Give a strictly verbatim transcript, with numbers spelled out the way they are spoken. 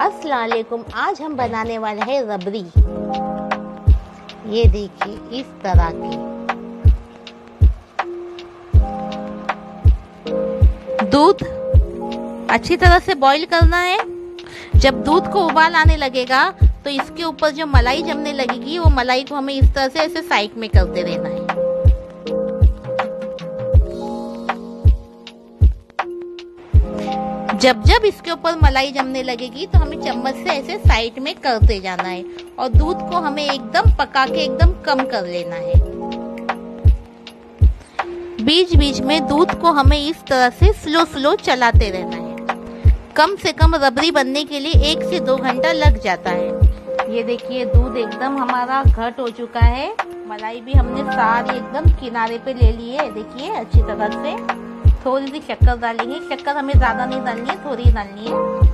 अस्सलाम वालेकुम। आज हम बनाने वाले हैं रबड़ी। ये देखिए इस तरह की। दूध अच्छी तरह से बॉईल करना है। जब दूध को उबाल आने लगेगा तो इसके ऊपर जो मलाई जमने लगेगी वो मलाई को हमें इस तरह से ऐसे साइड में करते रहना है। जब जब इसके ऊपर मलाई जमने लगेगी तो हमें चम्मच से ऐसे साइड में करते जाना है और दूध को हमें एकदम पका के एकदम कम कर लेना है। बीच बीच में दूध को हमें इस तरह से स्लो स्लो चलाते रहना है। कम से कम रबड़ी बनने के लिए एक से दो घंटा लग जाता है। ये देखिए दूध एकदम हमारा घट हो चुका है। मलाई भी हमने सारी एकदम किनारे पे ले ली है। देखिए अच्छी तरह से। थोड़ी सी शक्कर डालेंगे। शक्कर हमें ज्यादा नहीं डालनी है, थोड़ी डालनी है।